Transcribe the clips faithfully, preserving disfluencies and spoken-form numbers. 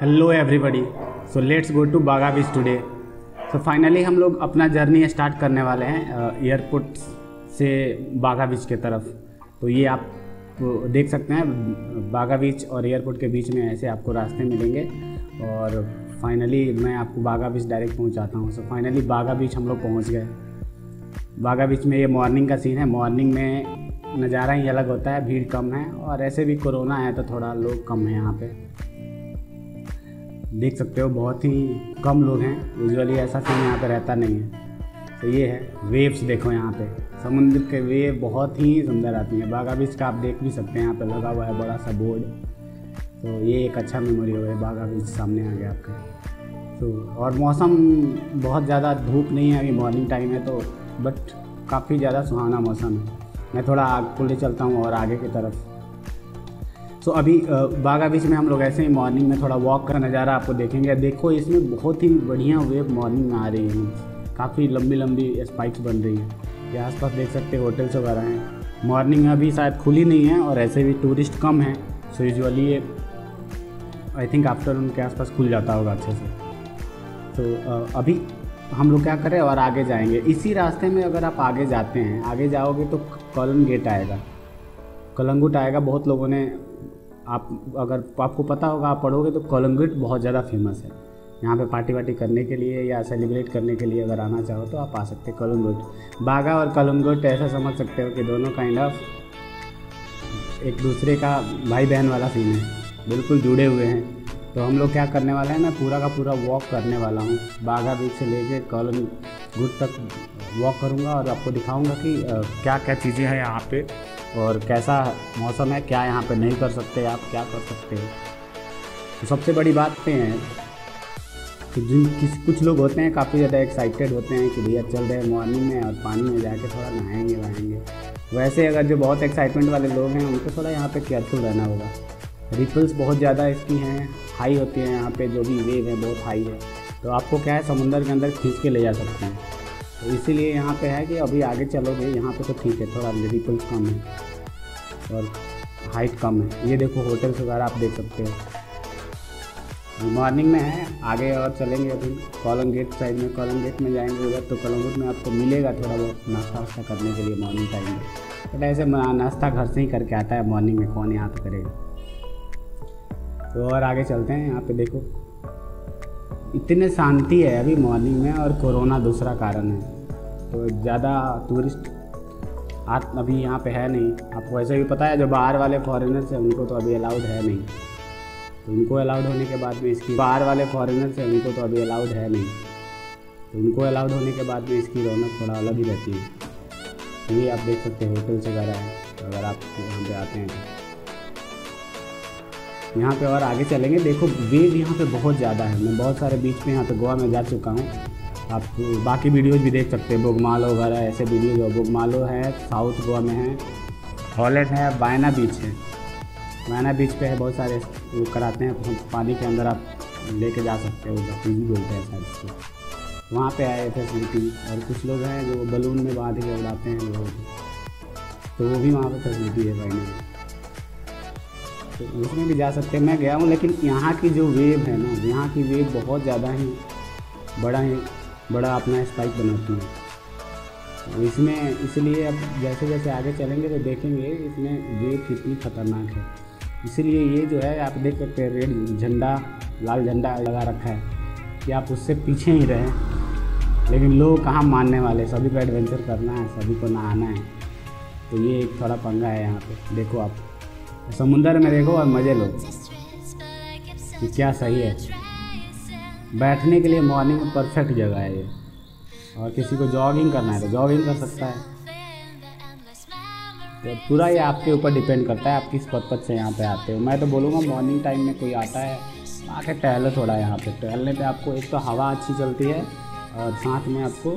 Hello everybody, so let's go to Baga beach today. So finally हम लोग अपना journey start करने वाले हैं एयरपोर्ट से बागा बीच के तरफ। तो ये आप देख सकते हैं बागा बीच और एयरपोर्ट के बीच में ऐसे आपको रास्ते मिलेंगे और फाइनली मैं आपको बागा बीच डायरेक्ट पहुंचाता हूं। सो फाइनली बागा बीच हम लोग पहुंच गए। बागा बीच में ये मॉर्निंग का सीन है। मॉर्निंग में नज़ारा ही अलग होता है, भीड़ कम है और ऐसे भी कोरोना है तो थोड़ा लोग कम है यहाँ पे। देख सकते हो बहुत ही कम लोग हैं, यूजुअली ऐसा सीन यहाँ पे रहता नहीं है। तो ये है वेव्स, देखो यहाँ पे समुद्र के वेव बहुत ही सुंदर आती हैं। बागा बीच का आप देख भी सकते हैं, यहाँ पे लगा हुआ है बड़ा सा बोर्ड। तो ये एक अच्छा मेमोरी हो गया, बागा बीच सामने आ गया आपके। तो और मौसम बहुत ज़्यादा धूप नहीं है, अभी मॉर्निंग टाइम है तो बट काफ़ी ज़्यादा सुहाना मौसम है। मैं थोड़ा आग को ले चलता हूँ और आगे की तरफ। सो so, अभी बागा बीच में हम लोग ऐसे ही मॉर्निंग में थोड़ा वॉक का नज़ारा आपको देखेंगे। देखो इसमें बहुत ही बढ़िया वेव मॉर्निंग में आ रही है, काफ़ी लंबी लंबी स्पाइक्स बन रही हैं। ये आसपास देख सकते हैं होटल्स वगैरह हैं। मॉर्निंग अभी शायद खुली नहीं है और ऐसे भी टूरिस्ट कम हैं। सो यूजुअली ये आई थिंक आफ्टरनून के आसपास खुल जाता होगा अच्छे से। तो अभी हम लोग क्या करें और आगे जाएंगे। इसी रास्ते में अगर आप आगे जाते हैं, आगे जाओगे तो कॉलन गेट आएगा, कलंगुट आएगा। बहुत लोगों ने आप अगर आपको पता होगा, आप पढ़ोगे तो कलंगुट बहुत ज़्यादा फेमस है। यहाँ पे पार्टी वार्टी करने के लिए या सेलिब्रेट करने के लिए अगर आना चाहो तो आप आ सकते हैं कलंगुट। बागा और कलंगुट ऐसा समझ सकते हो कि दोनों काइंड ऑफ एक दूसरे का भाई बहन वाला सीन है, बिल्कुल जुड़े हुए हैं। तो हम लोग क्या करने वाले हैं, मैं पूरा का पूरा वॉक करने वाला हूँ। बागा बीच से लेके कलंगुट तक वॉक करूँगा और आपको दिखाऊँगा कि क्या क्या चीज़ें हैं यहाँ पे और कैसा मौसम है, क्या यहाँ पे नहीं कर सकते आप, क्या कर सकते हो। तो सबसे बड़ी बात पे है कि जिन किस कुछ लोग होते हैं काफ़ी ज़्यादा एक्साइटेड होते हैं कि भैया चल रहे हैं मॉर्निंग में और पानी में जाके थोड़ा नहाएंगे वहाएंगे। वैसे अगर जो बहुत एक्साइटमेंट वाले लोग हैं उनको थोड़ा यहाँ पे केयरफुल रहना होगा। रिपल्स बहुत ज़्यादा इसकी हैं, हाई होती हैं यहाँ पे, जो भी वेव है बहुत हाई है। तो आपको क्या है, समुंदर के अंदर खींच के ले जा सकते हैं। तो इसीलिए यहाँ पे है कि अभी आगे चलोगे यहाँ पे तो ठीक है, थोड़ा रिपल्स कम है और हाइट कम है। ये देखो होटल्स वगैरह आप देख सकते हो। मॉर्निंग में है, आगे और चलेंगे अभी कॉलन गेट साइड में। कॉलन गेट में जाएंगे उधर तो कॉलन में आपको मिलेगा थोड़ा बहुत नाश्ता वास्ता करने के लिए मॉर्निंग टाइम में। बट ऐसे नाश्ता घर से ही करके आता है, मॉर्निंग में कौन यहाँ पर करेगा। तो और आगे चलते हैं। यहाँ पे देखो इतने शांति है अभी मॉर्निंग में और कोरोना दूसरा कारण है। तो ज़्यादा टूरिस्ट आज अभी यहाँ पे है नहीं। आपको वैसे भी पता है जो बाहर वाले फॉरेनर्स हैं उनको तो अभी अलाउड है नहीं। तो उनको अलाउड होने के बाद में इसकी बाहर वाले फॉरेनर्स हैं उनको तो अभी अलाउड है नहीं। तो उनको अलाउड होने के बाद में इसकी रौनक थोड़ा अलग ही रहती है। ये आप देख सकते हैं होटल्स वगैरह हैं अगर आप यहाँ पे आते हैं तो। यहाँ पे और आगे चलेंगे। देखो वेव यहाँ पे बहुत ज़्यादा है। मैं बहुत सारे बीच पे यहाँ पे गोवा में जा चुका हूँ। आप बाकी वीडियोज़ भी देख सकते हैं, बोगमालो वगैरह ऐसे वीडियोज़। बोगमालो है साउथ गोवा में है, हॉलैंड है, बायना बीच है। बायना बीच पे है बहुत सारे वो कराते हैं, पानी के अंदर आप लेके जा सकते हो, जैसे बोलते हैं शायद इसको। वहाँ पे आए फैसिलिटी। और कुछ लोग हैं जो बलून में बांध के उड़ाते हैं लोगों को, तो वो भी वहाँ पर फैसिलिटी है बायना में, तो उसमें भी जा सकते हैं। मैं गया हूँ, लेकिन यहाँ की जो वेव है ना, यहाँ की वेव बहुत ज़्यादा ही बड़ा ही बड़ा अपना स्पाइक बनाती है। तो इसमें इसलिए अब जैसे जैसे आगे चलेंगे तो देखेंगे इसमें वेव कितनी खतरनाक है। इसीलिए ये जो है आप देख सकते हैं रेड झंडा, लाल झंडा लगा रखा है कि आप उससे पीछे ही रहें। लेकिन लोग कहाँ मानने वाले, सभी को एडवेंचर करना है, सभी को नहाना है। तो ये एक थोड़ा पंगा है यहाँ पर। देखो आप समुंदर में देखो और मज़े लो कि क्या सही है। बैठने के लिए मॉर्निंग में परफेक्ट जगह है ये। और किसी को जॉगिंग करना है तो जॉगिंग कर सकता है। तो पूरा ये आपके ऊपर डिपेंड करता है आप किस पर्पज़ से यहाँ पे आते हो। मैं तो बोलूँगा मॉर्निंग टाइम में कोई आता है आके टहलो थोड़ा। यहाँ पे टहलने पे आपको एक तो हवा अच्छी चलती है और साथ में आपको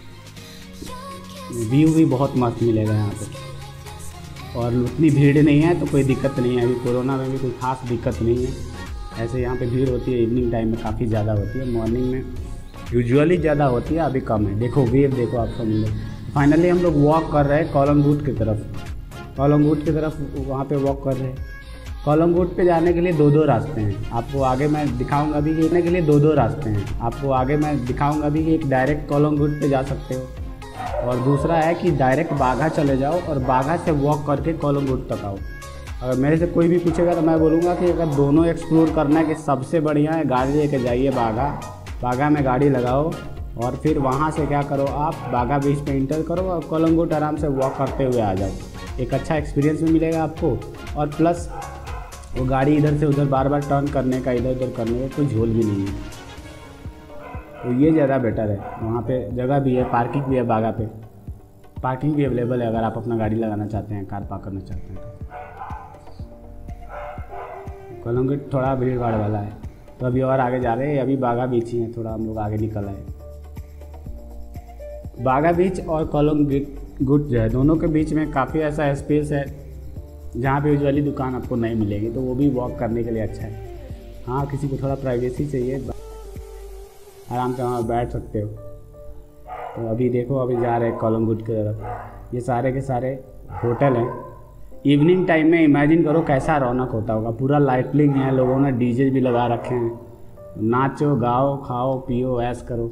व्यू भी बहुत मस्त मिलेगा यहाँ पे। और उतनी भीड़ नहीं है तो कोई दिक्कत नहीं है। अभी कोरोना में भी कोई ख़ास दिक्कत नहीं है। ऐसे यहाँ पे भीड़ होती है इवनिंग टाइम में, काफ़ी ज़्यादा होती है। मॉर्निंग में यूजुअली ज़्यादा होती है, अभी कम है। देखो वेव देखो आप समझ। फाइनली हम लोग वॉक कर रहे हैं कॉलंगुट की तरफ। कॉलंगुट की तरफ वहाँ पे वॉक कर रहे हैं। कोलंगुट पे जाने के लिए दो दो रास्ते हैं, आपको आगे मैं दिखाऊंगा भी। जाने के लिए दो दो रास्ते हैं, आपको आगे मैं दिखाऊंगा भी कि एक डायरेक्ट कोलंगुट पे जा सकते हो और दूसरा है कि डायरेक्ट बाघा चले जाओ और बाघा से वॉक करके कोलंगुट तक आओ। अगर मेरे से कोई भी पूछेगा तो मैं बोलूँगा कि अगर दोनों एक्सप्लोर करना है कि सबसे बढ़िया है गाड़ी लेके जाइए बाघा, बाघा में गाड़ी लगाओ और फिर वहाँ से क्या करो, आप बाघा बीच पे इंटर करो और कोलंगुट आराम से वॉक करते हुए आ जाओ। एक अच्छा एक्सपीरियंस भी मिलेगा आपको और प्लस वो गाड़ी इधर से उधर बार बार टर्न करने का, इधर उधर करने का कोई झोल भी नहीं है, तो ये ज़्यादा बेटर है। वहाँ पे जगह भी है, पार्किंग भी है, बाघा पे पार्किंग भी अवेलेबल है अगर आप अपना गाड़ी लगाना चाहते हैं, कार पार्क करना चाहते हैं। कोलंगुट थोड़ा भीड़ भाड़ वाला है, तो अभी और आगे जा रहे हैं। अभी बाघा बीच ही है, थोड़ा हम लोग आगे निकल आए। बाघा बीच और कोलंगुट जो है दोनों के बीच में काफ़ी ऐसा स्पेस है जहाँ पे यूजुअली दुकान आपको नहीं मिलेगी, तो वो भी वॉक करने के लिए अच्छा है। हाँ, किसी को थोड़ा प्राइवेसी चाहिए, आराम से वहाँ बैठ सकते हो। तो अभी देखो, अभी जा रहे हैं कोलंगुट की तरफ। ये सारे के सारे होटल हैं। इवनिंग टाइम में इमेजिन करो कैसा रौनक होता होगा, पूरा लाइटनिंग है, लोगों ने डीजे भी लगा रखे हैं, नाचो गाओ खाओ पियो ऐश करो।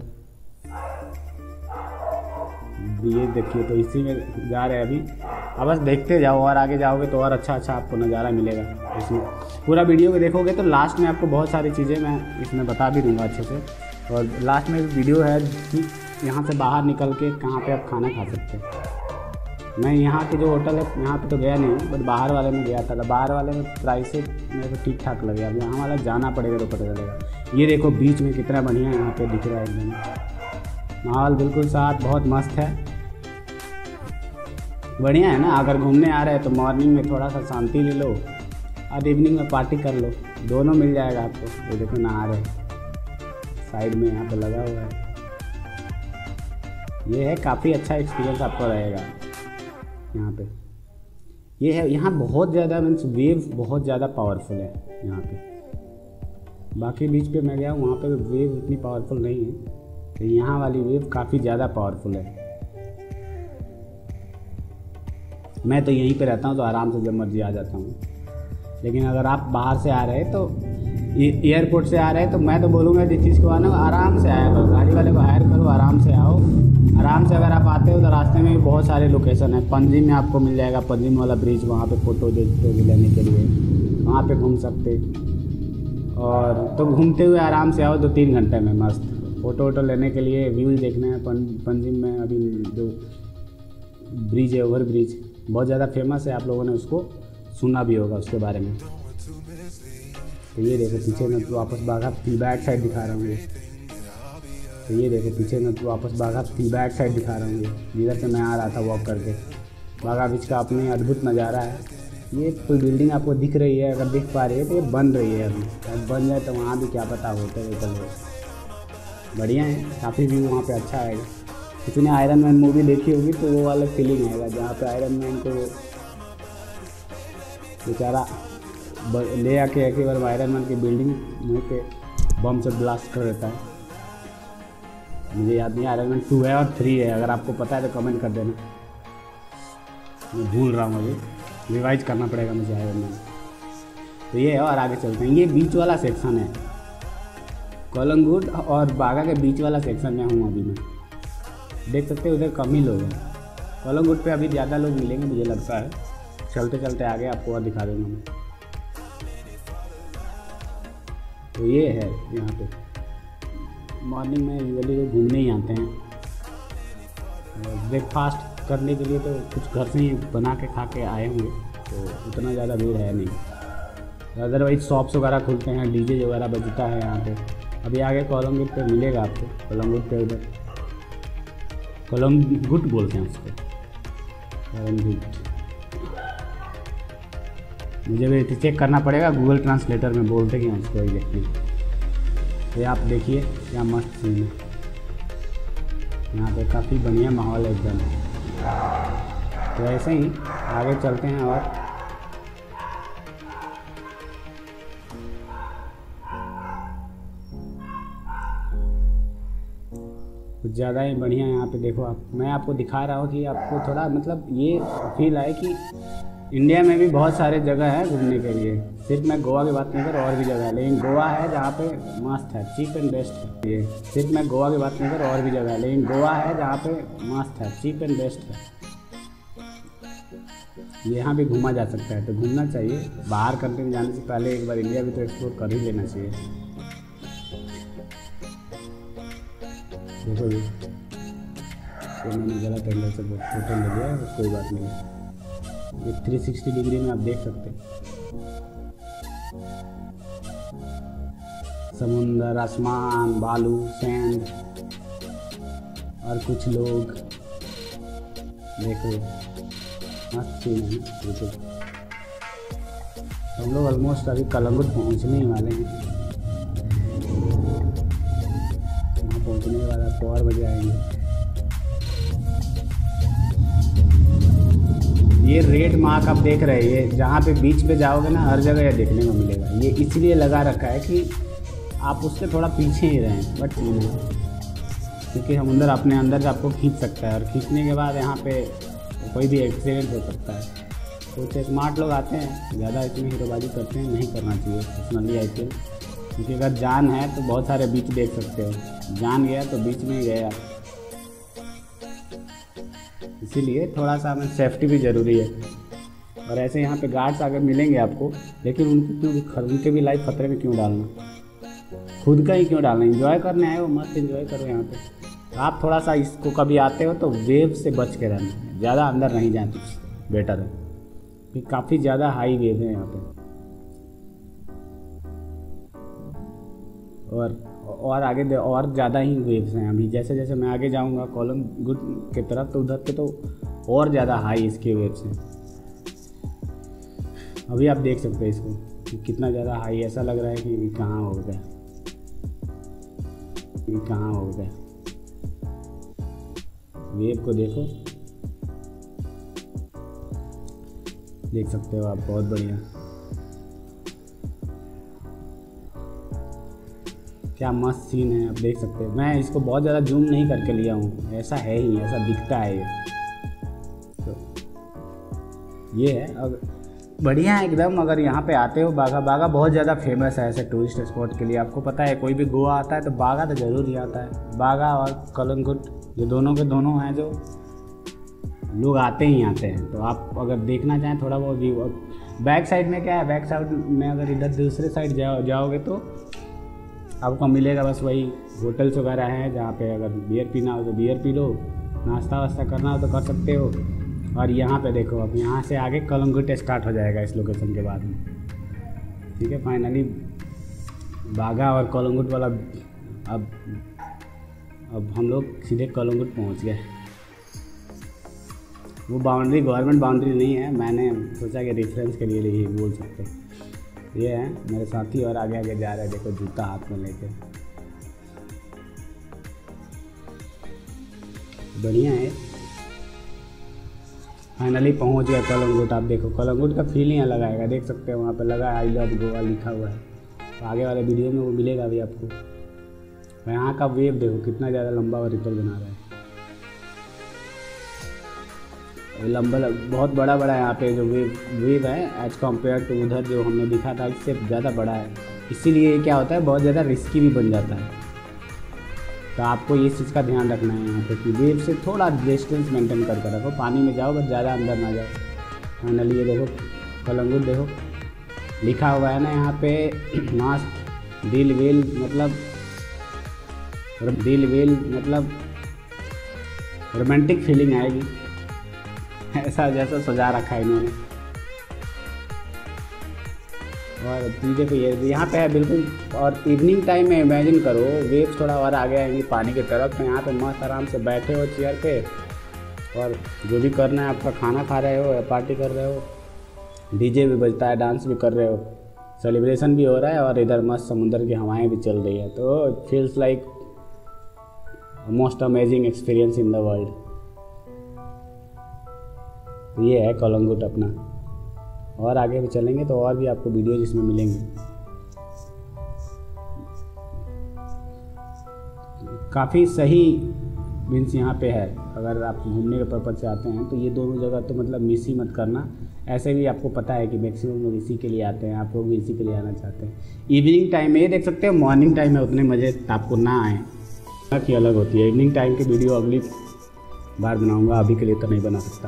ये देखिए, तो इसी में जा रहे हैं अभी। अब बस देखते जाओ और आगे जाओगे तो और अच्छा अच्छा आपको नज़ारा मिलेगा। इसमें पूरा वीडियो को देखोगे तो लास्ट में आपको बहुत सारी चीज़ें मैं इसमें बता भी दूंगा अच्छे से। और लास्ट में वीडियो है कि यहाँ से बाहर निकल के कहाँ पे आप खाना खा सकते हैं। मैं यहाँ के जो होटल है यहाँ पे तो गया नहीं, बट बाहर वाले में गया था। बाहर वाले में प्राइसेस मेरे को ठीक ठाक लगे। अब यहाँ वाला जाना पड़ेगा तो पता चलेगा। ये देखो बीच में कितना बढ़िया यहाँ पे दिख रहा है, एकदम माहौल बिल्कुल साथ, बहुत मस्त है, बढ़िया है ना। अगर घूमने आ रहे हैं तो मॉर्निंग में थोड़ा सा शांति ले लो और इवनिंग में पार्टी कर लो, दोनों मिल जाएगा आपको। ये देखो नहा रहे साइड में यहाँ पे लगा हुआ है। ये है, काफ़ी अच्छा एक्सपीरियंस आपको रहेगा यहाँ पे। ये है, यहाँ बहुत ज़्यादा मीन्स वेव बहुत ज़्यादा पावरफुल है यहाँ पे। बाकी बीच पे मैं गया हूँ, वहाँ पे वेव इतनी पावरफुल नहीं है, तो यहाँ वाली वेव काफ़ी ज़्यादा पावरफुल है। मैं तो यहीं पे रहता हूँ तो आराम से जब मर्जी आ जाता हूँ। लेकिन अगर आप बाहर से आ रहे हैं तो एयरपोर्ट से आ रहे हैं तो मैं तो बोलूँगा जिस चीज़ को आना हो आराम से आया करो, गाड़ी वाले को हायर करो, आराम से आओ। आराम से अगर आप आते हो तो रास्ते में भी बहुत सारे लोकेशन है। पंजिम में आपको मिल जाएगा, पंजिम वाला ब्रिज, वहाँ पे फ़ोटो लेने के लिए वहाँ पे घूम सकते। और तो घूमते हुए आराम से आओ, दो तीन घंटे में मस्त फ़ोटो वोटो लेने के लिए व्यू देखना है। पंजिम में अभी जो ब्रिज है, ओवर ब्रिज बहुत ज़्यादा फेमस है, आप लोगों ने उसको सुना भी होगा उसके बारे में। तो ये देखो पीछे मैं तो वापस बाघा बैक साइड दिखा रहा हूँ ये। तो ये देखो पीछे मैं तो वापस बाघा बैक साइड दिखा रहा हूँ ये, जिधर से मैं आ रहा था वॉक करके। बाघा बीच का अपने अद्भुत नज़ारा है। ये कोई बिल्डिंग आपको दिख रही है, अगर दिख पा रही है तो ये बन रही है अभी। अब बन जाए तो वहाँ भी क्या पता होटल वोटल हो, बढ़िया है, काफ़ी व्यू वहाँ पे अच्छा आएगा। किसी ने आयरन मैन मूवी देखी होगी तो वो वाला फीलिंग आएगा, जहाँ पे आयरन मैन को बेचारा ले आके एक बार आयरन मैन की बिल्डिंग मुँह पे बम से ब्लास्ट कर देता है। मुझे याद नहीं आयरन मैन टू है और थ्री है, अगर आपको पता है तो कमेंट कर देना। मैं भूल रहा हूँ, अभी रिवाइज करना पड़ेगा मुझे आयरन मैन। तो ये है, और आगे चलते हैं। ये बीच वाला सेक्शन है, कोलंगुट और बाघा के बीच वाला सेक्शन में हूँ अभी मैं। देख सकते हो उधर कम ही लोग हैं। कोलंगुट पे अभी ज़्यादा लोग मिलेंगे मुझे लगता है। चलते चलते आगे आपको और दिखा दूँगा मैं। तो ये है, यहाँ पे मॉर्निंग में यूजुअली लोग घूमने ही आते हैं। ब्रेकफास्ट करने के लिए तो कुछ घर से ही बना के खा के आए होंगे, तो उतना ज़्यादा भीड़ है नहीं। अदरवाइज शॉप्स वगैरह खुलते हैं, डीजे वगैरह बजता है यहाँ पे। अभी आगे कोलंगुट पे मिलेगा आपको, कोलंगुट पे उधर कोलंगुट बोलते हैं उसको, कोलंगुट। मुझे भी चेक करना पड़ेगा गूगल ट्रांसलेटर में बोलते हैं उसको एग्जैक्टली। तो आप देखिए क्या मस्त सीन है यहाँ पे, काफ़ी बढ़िया माहौल है एकदम। तो ऐसे ही आगे चलते हैं और कुछ ज़्यादा ही बढ़िया यहाँ पे देखो आप। मैं आपको दिखा रहा हूँ कि आपको थोड़ा मतलब ये फील आए कि इंडिया में भी बहुत सारे जगह है घूमने के लिए। सिर्फ मैं गोवा की बात नहीं कर और भी जगह है, लेकिन गोवा है जहाँ पे मस्त है, चीप एंड बेस्ट है। ये सिर्फ मैं गोवा की बात नहीं कर और भी जगह है, लेकिन गोवा है जहाँ पे मस्त है, चीप एंड बेस्ट है। यहाँ भी घूमा जा सकता है, तो घूमना चाहिए। बाहर कंट्री में जाने से पहले एक बार इंडिया भी तो एक्सप्लोर कर ही लेना चाहिए। देखो ये तो मैंने गलत एंगल से फोटो ले लिया, कोई बात नहीं। ये थ्री सिक्सटी डिग्री में आप देख सकते हैं समुंदर, आसमान, बालू, सैंड और कुछ लोग। देखो मस्त सीन है ना। हम लोग ऑलमोस्ट अभी कलंगुट पहुंचने ही वाले हैं। वहाँ पहुंचने के बाद आपको और बजे आएंगे। ये रेड मार्क आप देख रहे हैं, ये जहाँ पे बीच पे जाओगे ना हर जगह ये देखने को मिलेगा। ये इसलिए लगा रखा है कि आप उससे थोड़ा पीछे ही रहें, बट सीन है क्योंकि समुंदर अपने अंदर से आपको खींच सकता है, और खींचने के बाद यहाँ पे कोई भी एक्सीडेंट हो सकता है। कुछ स्मार्ट लोग आते हैं, ज़्यादा इसमें हीरोबाजी करते हैं, नहीं करना चाहिए पर्सनली आई फील, क्योंकि अगर जान है तो बहुत सारे बीच देख सकते हो, जान गया तो बीच में ही गया। इसीलिए थोड़ा सा हमें सेफ्टी भी ज़रूरी है। और ऐसे यहाँ पे गार्ड्स अगर मिलेंगे आपको, लेकिन उनको क्यों, उनके भी लाइफ खतरे में क्यों डालना, खुद का ही क्यों डालना। एंजॉय करने आए हो, मस्त एंजॉय करो यहाँ पे। आप थोड़ा सा इसको कभी आते हो तो वेव से बच के रहना, ज़्यादा अंदर नहीं जाए तो बेटर है, क्योंकि काफ़ी ज़्यादा हाई वेव है यहाँ पे। और और आगे दे और ज़्यादा ही वेव्स हैं अभी। जैसे जैसे मैं आगे जाऊँगा कोलंगुट की तरफ, तो उधर पे तो और ज़्यादा हाई इसके वेव्स हैं। अभी आप देख सकते हैं इसको कि कितना ज़्यादा हाई, ऐसा लग रहा है कि कहाँ हो गया, ये कहाँ हो गया। वेव को देखो, देख सकते हो आप, बहुत बढ़िया। क्या मस्त सीन है, आप देख सकते हो। मैं इसको बहुत ज़्यादा जूम नहीं करके लिया हूँ, ऐसा है ही, ऐसा दिखता है ये। तो ये है, अब बढ़िया है एकदम। अगर यहाँ पे आते हो, बागा बागा बहुत ज़्यादा फेमस है ऐसे टूरिस्ट स्पॉट के लिए। आपको पता है कोई भी गोवा आता है तो बागा तो ज़रूर ही आता है। बागा और कलंगुट ये दोनों के दोनों हैं जो लोग आते ही आते हैं। तो आप अगर देखना चाहें थोड़ा बहुत व्यू, बैक साइड में क्या है, बैक साइड में अगर इधर दूसरे साइड जाओ जाओगे तो आपको मिलेगा बस वही होटल्स वगैरह हैं, जहाँ पे अगर बियर पीना हो तो बियर पी लो, नाश्ता वास्ता करना हो तो कर सकते हो। और यहाँ पे देखो, अब यहाँ से आगे कलंगुट स्टार्ट हो जाएगा इस लोकेशन के बाद में। ठीक है, फाइनली बागा और कलंगुट वाला, अब अब हम लोग सीधे कलंगुट पहुँच गए। वो बाउंड्री गवर्नमेंट बाउंड्री नहीं है, मैंने सोचा कि रेफरेंस के लिए ही बोल सकते हैं। ये है मेरे साथी और आगे आगे जा रहे हैं, देखो जूता हाथ में लेके, बढ़िया है। फाइनली पहुंच गया कलंगुट। आप देखो कलंगुट का फीलिंग अलग आएगा, देख सकते हो वहाँ पे लगा है आई लव गोवा लिखा हुआ है। तो आगे वाले वीडियो में वो मिलेगा भी आपको। यहाँ का वेव देखो कितना ज़्यादा लंबा और रिपल बना रहा है, लंबा बहुत बड़ा बड़ा है यहाँ पे जो वेव वेव है एज कम्पेयर टू उधर जो हमने दिखा था इससे ज़्यादा बड़ा है। इसीलिए क्या होता है, बहुत ज़्यादा रिस्की भी बन जाता है। तो आपको ये चीज़ का ध्यान रखना है यहाँ पे कि वेव से थोड़ा डिस्टेंस मेंटेन करके रखो, पानी में जाओ बस ज़्यादा अंदर ना जाओ। फाइनली ये देखो कलंगुट देखो लिखा हुआ है ना यहाँ पे, मस्त दिल वेल मतलब दिल वेल मतलब रोमांटिक फीलिंग आएगी ऐसा जैसा सजा रखा है इन्होंने। और चीज़ें तो ये यहाँ पे है बिल्कुल। और इवनिंग टाइम में इमेजिन करो वेव्स थोड़ा और आगे आएंगी पानी की तरफ, तो यहाँ पे मस्त आराम से बैठे हो चेयर पे और जो भी करना है आपका, खाना खा रहे हो या पार्टी कर रहे हो, डीजे भी बजता है, डांस भी कर रहे हो, सेलिब्रेशन भी हो रहा है और इधर मस्त समुंदर की हवाएं भी चल रही है। तो it feels like most amazing experience in the world. ये है कलंगुट अपना। और आगे भी चलेंगे तो और भी आपको वीडियो जिसमें मिलेंगे। काफ़ी सही मीन्स यहाँ पे है। अगर आप घूमने के पर्पज़ से आते हैं तो ये दोनों जगह तो मतलब मिस ही मत करना। ऐसे भी आपको पता है कि मैक्सिमम लोग इसी के लिए आते हैं, आप लोग भी इसी के लिए आना चाहते हैं। इवनिंग टाइम में ये देख सकते हो, मॉर्निंग टाइम में उतने मज़े आपको ना आए की अलग होती है। इवनिंग टाइम की वीडियो अगली बार बनाऊँगा, अभी के लिए तो नहीं बना सकता,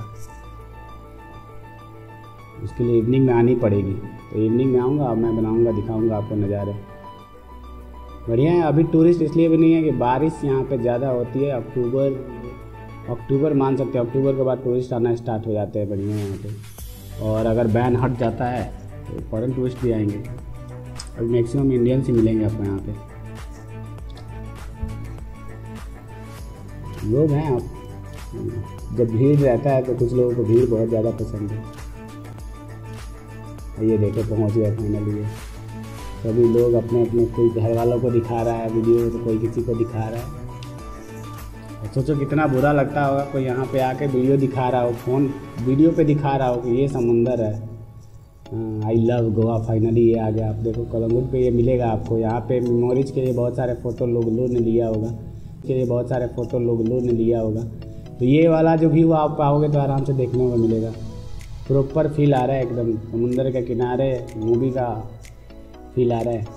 उसके लिए इवनिंग में आनी पड़ेगी। तो इवनिंग में आऊँगा, मैं बनाऊँगा, दिखाऊँगा आपको नज़ारे। बढ़िया है। अभी टूरिस्ट इसलिए भी नहीं है कि बारिश यहाँ पे ज़्यादा होती है। अक्टूबर अक्टूबर मान सकते हैं, अक्टूबर के बाद टूरिस्ट आना स्टार्ट हो जाते हैं बढ़िया यहाँ पे। और अगर बैन हट जाता है तो फॉरेन टूरिस्ट भी आएंगे। अभी मैक्सिमम इंडियंस ही मिलेंगे आपको यहाँ पे। लोग हैं आप, जब भीड़ रहता है तो कुछ लोगों को भीड़ बहुत ज़्यादा पसंद है। ये देखो पहुँच गया फाइनली। सभी लोग अपने अपने, कोई घर वालों को दिखा रहा है वीडियो, तो कोई किसी को दिखा रहा है। और सोचो कितना बुरा लगता होगा कोई यहाँ पे आके वीडियो दिखा रहा हो, फ़ोन वीडियो पे दिखा रहा हो कि ये समुंदर है। आई लव गोवा, फाइनली ये आ गया। आप देखो कलंगुट पे ये मिलेगा आपको। यहाँ पे मेमोरीज के लिए बहुत सारे फ़ोटो लोग लोग ने लिया होगा के लिए बहुत सारे फ़ोटो लोग लोग ने लिया होगा। तो ये वाला जो व्यू आप पाओगे तो आराम से देखने को मिलेगा। प्रॉपर फील आ रहा है एकदम, समुंदर के किनारे मूवी का फील आ रहा है।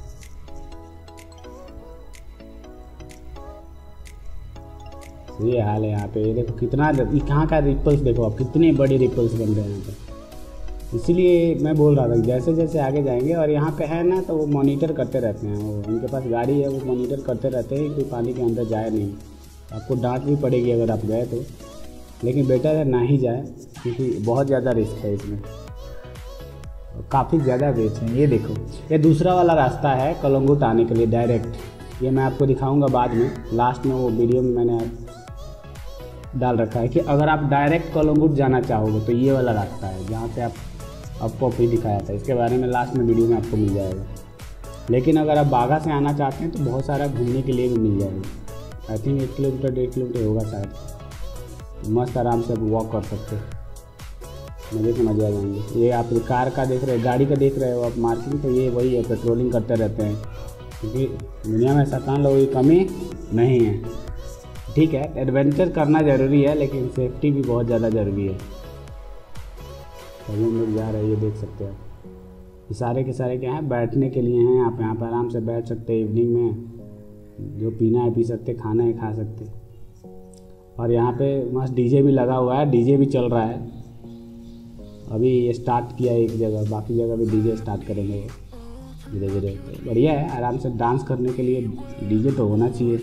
तो ये हाल है यहाँ पे। ये देखो कितना, कहाँ का रिपल्स देखो आप, कितने बड़े रिपल्स बन रहे हैं यहाँ पे। इसीलिए मैं बोल रहा था कि जैसे जैसे आगे जाएंगे, और यहाँ पे है ना तो वो मॉनिटर करते रहते हैं, वो उनके पास गाड़ी है, वो मॉनिटर करते रहते हैं कि पानी के अंदर जाए नहीं। आपको डांट भी पड़ेगी अगर आप गए तो, लेकिन बेटर है ना ही जाए, क्योंकि बहुत ज़्यादा रिस्क है इसमें, काफ़ी ज़्यादा वेट है। ये देखो, ये दूसरा वाला रास्ता है कलंगुट आने के लिए डायरेक्ट। ये मैं आपको दिखाऊंगा बाद में, लास्ट में वो वीडियो में मैंने डाल रखा है कि अगर आप डायरेक्ट कलंगुट जाना चाहोगे तो ये वाला रास्ता है, जहाँ पे आप आपको अभी दिखाया था। इसके बारे में लास्ट में वीडियो में आपको मिल जाएगा। लेकिन अगर आप बागा से आना चाहते हैं तो बहुत सारा घूमने के लिए भी मिल जाएगा। आई थिंक एक किलोमीटर डेढ़ किलोमीटर होगा शायद। मस्त आराम से आप वॉक कर सकते हैं, मज़े के मज़े आ जाएंगे। ये आप कार का देख रहे हैं, गाड़ी का देख रहे हो आप मार्किंग, तो ये वही है, पेट्रोलिंग करते रहते हैं, क्योंकि दुनिया में शैतान लोगों की कमी नहीं है। ठीक है, एडवेंचर करना ज़रूरी है, लेकिन सेफ्टी भी बहुत ज़्यादा ज़रूरी है। सभी लोग जा रहे हैं, ये देख सकते हैं आप। ये सारे के सारे क्या हैं, बैठने के लिए हैं। आप यहाँ पर आराम से बैठ सकते हैं, इवनिंग में जो पीना है पी सकते, खाना है खा सकते। और यहाँ पे मस्त डीजे भी लगा हुआ है, डीजे भी चल रहा है। अभी ये स्टार्ट किया है एक जगह, बाकी जगह भी डीजे स्टार्ट करेंगे धीरे धीरे। बढ़िया है, आराम से डांस करने के लिए डीजे तो होना चाहिए।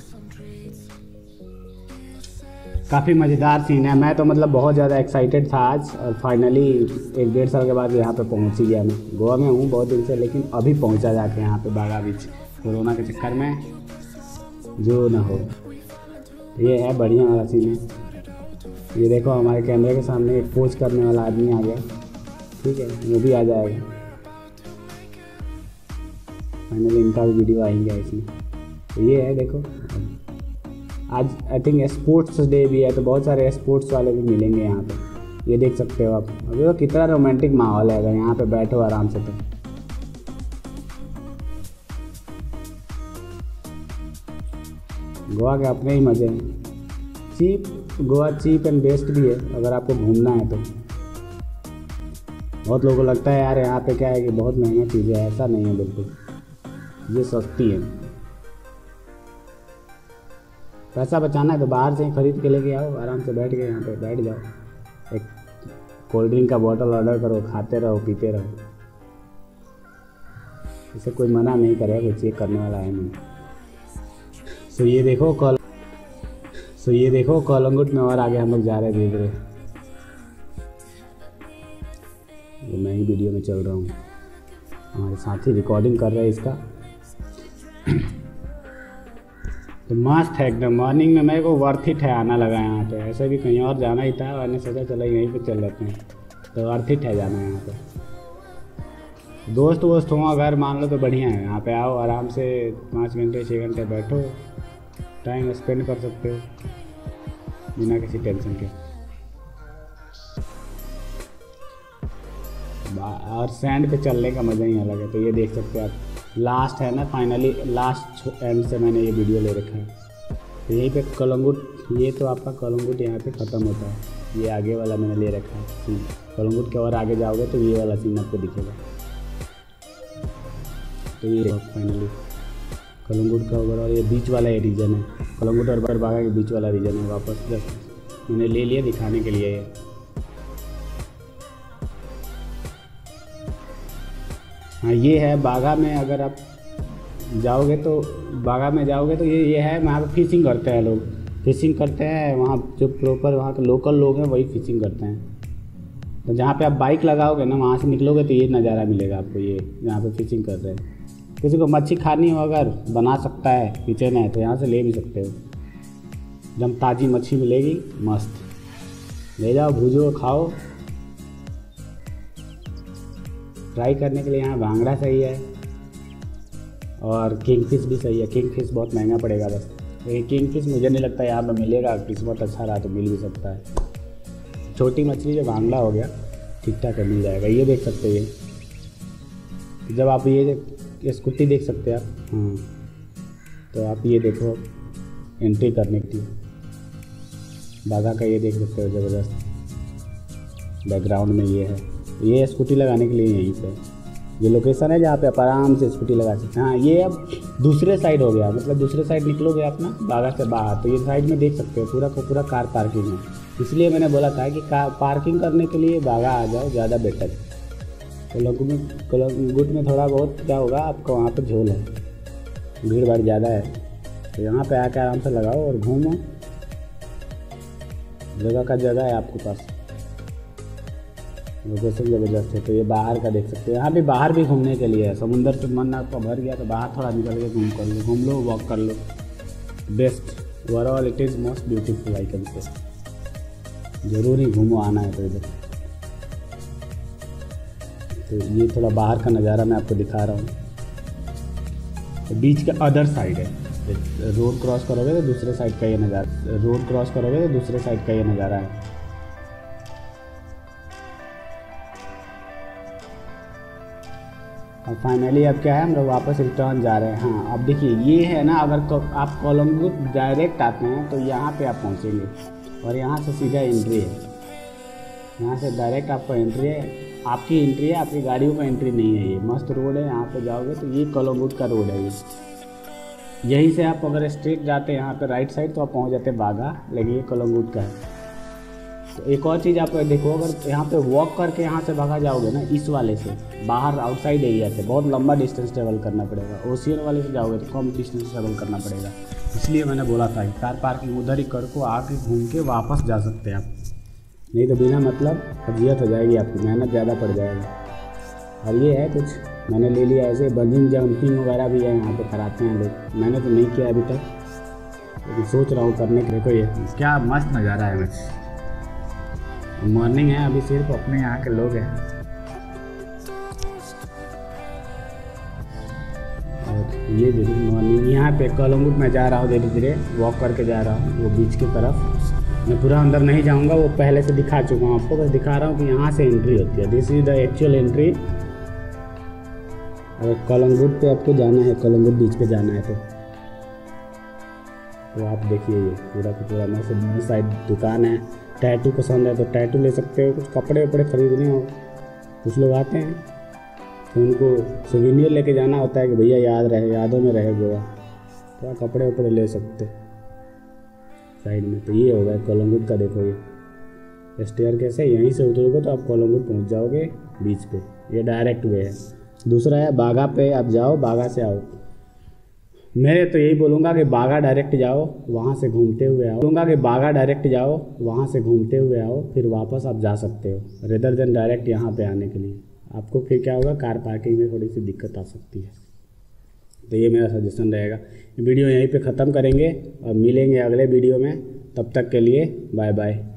काफ़ी मज़ेदार सीन है। मैं तो मतलब बहुत ज़्यादा एक्साइटेड था आज, और फाइनली एक डेढ़ साल के बाद यहाँ पे पहुँच ही गया। मैं गोवा में हूँ बहुत दिन से, लेकिन अभी पहुँचा जाके यहाँ पे बागा बीच। कोरोना के चक्कर में जो ना हो, ये है बढ़िया वाला सीन है। ये देखो हमारे कैमरे के सामने एक पोज करने वाला आदमी आ गया। ठीक है, वो भी आ जाएगा फाइनली, इनका भी वीडियो आएंगे इसमें। तो ये है देखो, आज आई थिंक स्पोर्ट्स डे भी है, तो बहुत सारे स्पोर्ट्स वाले भी मिलेंगे यहाँ पे। ये देख सकते हो आप। अभी तो कितना रोमांटिक माहौल है, अगर यहाँ पे बैठो आराम से। तो गोवा के अपने ही मज़े हैं। Cheap, Goa cheap and best भी है अगर आपको घूमना है तो। बहुत लोगों को लगता है यार यहाँ पे क्या है कि बहुत महंगा चीज़ें है, ऐसा नहीं है बिल्कुल, ये सस्ती है। पैसा बचाना है तो बाहर से ही खरीद के लेके आओ, आराम से बैठ के यहाँ पे बैठ जाओ, एक कोल्ड ड्रिंक का बोतल ऑर्डर करो, खाते रहो पीते रहो। इसे कोई मना नहीं करेगा, कोई चेक करने वाला है नहीं। सो ये देखो कल सो ये देखो कलंगुट में और आगे हम लोग जा रहे हैं धीरे धीरे। ये मैं ही वीडियो में चल रहा हूँ, हमारे साथी रिकॉर्डिंग कर रहे हैं इसका। तो मस्त है एकदम। मॉर्निंग में मेरे को वर्थ इट है आना लगा यहाँ पे। ऐसे भी कहीं और जाना ही था, मैंने सोचा चलो यहीं पे चल लेते हैं, तो वर्थ इट है जाना यहाँ पे। दोस्त वोस्त हो अगर मान लो तो बढ़िया है, यहाँ पे आओ आराम से पाँच घंटे छः घंटे बैठो, टाइम स्पेंड कर सकते हो बिना किसी टेंशन के। और सैंड पे चलने का मज़ा ही अलग है। तो ये देख सकते हो आप, लास्ट है ना, फाइनली लास्ट एंड से मैंने ये वीडियो ले रखा है। तो यहीं पे कलंगुट, ये तो आपका कलंगुट यहाँ पे ख़त्म होता है। ये आगे वाला मैंने ले रखा है सीन। कलंगुट के और आगे जाओगे तो ये वाला सीन आपको दिखेगा। तो ये फाइनली कलंगुट का ओवरऑल ये बीच वाला ये रीजन है, कलंगुट और बागा के बीच वाला रीजन है। वापस जस्ट मैंने ले लिया दिखाने के लिए ये। हाँ ये है बागा में, अगर आप जाओगे तो बागा में जाओगे तो ये ये है वहाँ पे फिशिंग करते हैं लोग, फिशिंग करते हैं वहाँ जो प्रॉपर वहाँ के लोकल लोग हैं वही फिशिंग करते हैं। तो जहाँ पे आप बाइक लगाओगे ना वहाँ से निकलोगे तो ये नज़ारा मिलेगा आपको, ये जहाँ पे फिशिंग कर रहे हैं। किसी को मच्छी खानी हो अगर बना सकता है किचन है तो यहाँ से ले भी सकते हो। एकदम ताज़ी मच्छी मिलेगी मस्त, ले जाओ भूजो खाओ। फ्राई करने के लिए यहाँ भांगड़ा सही है और किंगफिश भी सही है। किंगफिश बहुत महंगा पड़ेगा बस, ये किंगफिश मुझे नहीं लगता यहाँ पे मिलेगा, किस्मत अच्छा रहा तो मिल भी सकता है। छोटी मछली जो भांगड़ा हो गया ठीक ठाक है, मिल जाएगा। ये देख सकते हैं, ये जब आप ये ये स्कूटी देख सकते हैं आप। हाँ तो आप ये देखो एंट्री करने की बागा का ये देख सकते हो, ज़बरदस्त बैकग्राउंड में ये है। ये स्कूटी लगाने के लिए यहीं पे ये लोकेशन है जहाँ पे आप आराम से स्कूटी लगा सकते हैं। हाँ ये अब दूसरे साइड हो गया, मतलब दूसरे साइड निकलोगे आप ना बागा से बाहर तो ये साइड में देख सकते हो पूरा को पूरा कार पार्किंग है। इसलिए मैंने बोला था कि कार पार्किंग करने के लिए बागा आ जाओ, ज़्यादा बेटर है। कलंगुट में कलंगुट में थोड़ा बहुत क्या होगा आपको, वहाँ पर झोल है, भीड़ भाड़ ज़्यादा है। तो यहाँ पर आकर आराम से लगाओ और घूमो, जगह का जगह है आपके पास, लोकेशन ज़बरदस्त है। तो ये बाहर का देख सकते हो, यहाँ भी बाहर भी घूमने के लिए है। समुंदर से मन आपका भर गया तो बाहर थोड़ा निकल के घूम कर लो, घूम लो, वॉक कर लो। Best overall it is most beautiful I can say. ज़रूरी घूमो, आना है तो इधर। तो ये थोड़ा बाहर का नज़ारा मैं आपको दिखा रहा हूँ। तो बीच के अदर साइड है, रोड क्रॉस करोगे तो दूसरे साइड का ये नज़ारा, रोड क्रॉस करोगे तो दूसरे साइड का ये नज़ारा है। और फाइनली अब क्या है, हम लोग वापस रिटर्न जा रहे हैं। हाँ अब देखिए ये है ना, अगर तो आप कलंगुट डायरेक्ट आते हैं तो यहाँ पे आप पहुँचेंगे और यहाँ से सीधा एंट्री है, यहाँ से डायरेक्ट आपका एंट्री है। आपकी एंट्री है, आपकी गाड़ियों का एंट्री नहीं है। ये मस्त रोड है, यहाँ पे जाओगे तो ये कलंगुट का रोड है। ये यहीं से आप अगर स्ट्रेट जाते हैं यहाँ पे राइट साइड तो आप पहुँच जाते हैं बागा, लेकिन ये कलंगुट का है। तो एक और चीज़ आप देखो, अगर यहाँ पे वॉक करके यहाँ से भागा जाओगे ना इस वाले से बाहर आउटसाइड एरिया से, बहुत लंबा डिस्टेंस ट्रेवल करना पड़ेगा। ओशियन वाले से जाओगे तो कम डिस्टेंस ट्रेवल करना पड़ेगा। इसलिए मैंने बोला था कि कार पार्किंग उधर ही कर को आके घूम के वापस जा सकते हैं आप, नहीं तो बिना मतलब फजीयत हो जाएगी आपकी, मेहनत ज़्यादा पड़ जाएगी। और ये है कुछ मैंने ले लिया ऐसे, बंजिंग जंपिंग वगैरह भी है यहाँ पे कराते हैं लोग। मैंने तो नहीं किया अभी तक, लेकिन सोच रहा हूँ करने के। देखो ये क्या मस्त नज़ारा है। बस मॉर्निंग है अभी, सिर्फ अपने यहाँ के लोग हैं। और ये देखिए मॉर्निंग, यहाँ पे कलंगुट में जा रहा हूँ, धीरे धीरे वॉक करके जा रहा हूँ वो बीच की तरफ। मैं पूरा अंदर नहीं जाऊँगा, वो पहले से दिखा चुका हूँ आपको, बस दिखा रहा हूँ कि यहाँ से एंट्री होती है। This is the actual entry. अगर कलंगुट पे आपको जाना है, कलंगुट बीच पे जाना है तो तो आप देखिए ये पूरा का पूरा मैं साइड दुकान है। टैटू पसंद है तो टैटू ले सकते हो, कुछ कपड़े वपड़े खरीदने हो, कुछ लोग आते हैं तो उनको सुवेनियर लेके जाना होता है कि भैया याद रहे, यादों में रहे गोवा, तो आप कपड़े वपड़े ले सकते साइड में। तो ये होगा कलंगुट का। देखो ये स्टेयर कैसे, यहीं से उतरोगे तो आप कलंगुट पहुंच जाओगे बीच पे, ये डायरेक्ट वे है। दूसरा है बागा पे आप जाओ, बागा से आओ। मैं तो यही बोलूँगा कि बागा डायरेक्ट जाओ, वहाँ से घूमते हुए आओ। बोलूँगा कि बागा डायरेक्ट जाओ, वहाँ से घूमते हुए आओ, फिर वापस आप जा सकते हो, रेदर देन डायरेक्ट यहाँ पे आने के लिए। आपको फिर क्या होगा, कार पार्किंग में थोड़ी सी दिक्कत आ सकती है। तो ये मेरा सजेशन रहेगा। वीडियो यहीं पे ख़त्म करेंगे और मिलेंगे अगले वीडियो में। तब तक के लिए बाय बाय।